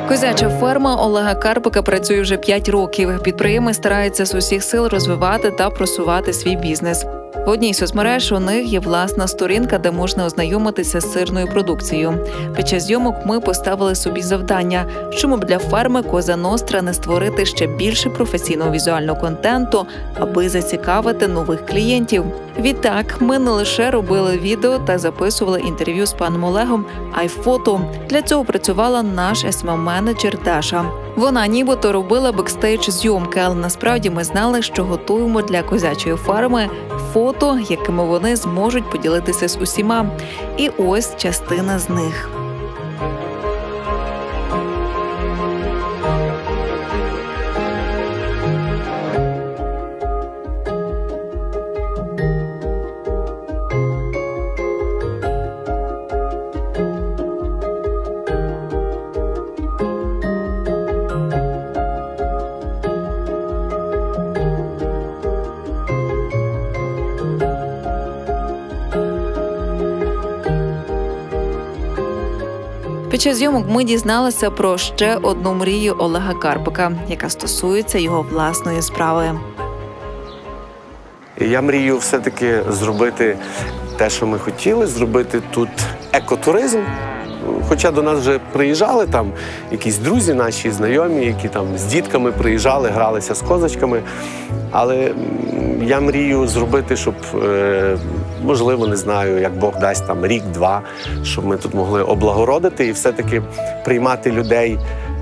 Козяча ферма Олега Карпика працює вже 5 років. Підприємець старається з усіх сил розвивати та просувати свій бізнес. В одній з соцмереж у них є власна сторінка, де можна ознайомитися з сирною продукцією. Під час зйомок ми поставили собі завдання, чому б для ферми Коза Ностра не створити ще більше професійного візуального контенту, аби зацікавити нових клієнтів. Відтак, ми не лише робили відео та записували інтерв'ю з паном Олегом, а й фото. Для цього працювала наш СММ-менеджер Даша. Вона нібито робила бекстейдж-зйомки, але насправді ми знали, що готуємо для козячої ферми фото, якими вони зможуть поділитися з усіма. І ось частина з них. Під час зйомок ми дізналися про ще одну мрію Олега Карпика, яка стосується його власної справи. Я мрію все-таки зробити те, що ми хотіли, зробити тут екотуризм. Хоча до нас вже приїжджали там якісь друзі наші, знайомі, які там з дітками приїжджали, гралися з козочками. Але я мрію зробити, щоб, можливо, не знаю, як Бог дасть, там рік-два, щоб ми тут могли облагородити і все-таки приймати людей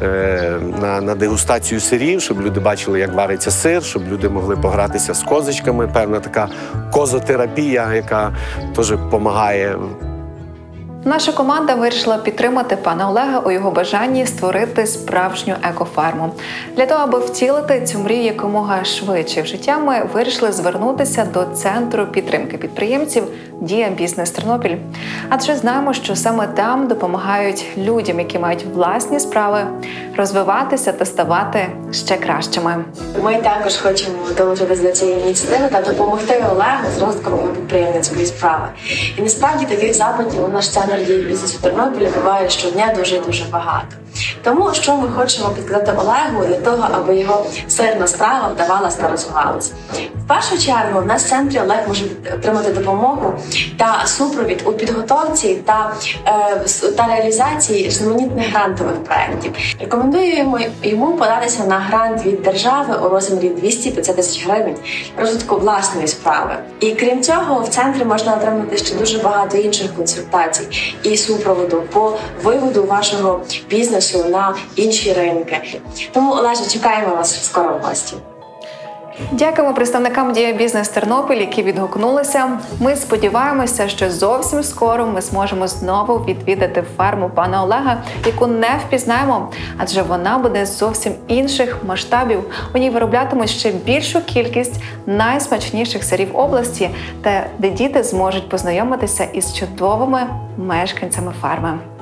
на дегустацію сирів, щоб люди бачили, як вариться сир, щоб люди могли погратися з козочками. Певна така козотерапія, яка теж допомагає. Наша команда вирішила підтримати пана Олега у його бажанні створити справжню екоферму. Для того, аби втілити цю мрію якомога швидше в життя, ми вирішили звернутися до Центру підтримки підприємців «Дія Бізнес Тернопіль». Адже знаємо, що саме там допомагають людям, які мають власні справи, розвиватися та ставати ще кращими. Ми також хочемо долучитися до цієї ініціативи та допомогти Олегу з розвитком підприємницької справи. І насправді таких запитів у наш центр «Дія бізнесу Тернопіль» буває щодня дуже-дуже багато. Тому, що ми хочемо підказати Олегу для того, аби його сирна справа вдавалася та розвивалася. В першу чергу в нас в центрі Олег може отримати допомогу та супровід у підготовці та реалізації різноманітних грантових проєктів. Рекомендуємо йому податися на грант від держави у розмірі 250 тисяч гривень розвитку власної справи. І крім цього, в центрі можна отримати ще дуже багато інших консультацій і супроводу по виводу вашого бізнесу на інші ринки. Тому, Олеже, чекаємо вас скоро в гості. Дякуємо представникам «Дія Бізнес Тернопіль», які відгукнулися. Ми сподіваємося, що зовсім скоро ми зможемо знову відвідати ферму пана Олега, яку не впізнаємо, адже вона буде з зовсім інших масштабів. У ній вироблятимуть ще більшу кількість найсмачніших сирів області, де діти зможуть познайомитися із чудовими мешканцями ферми.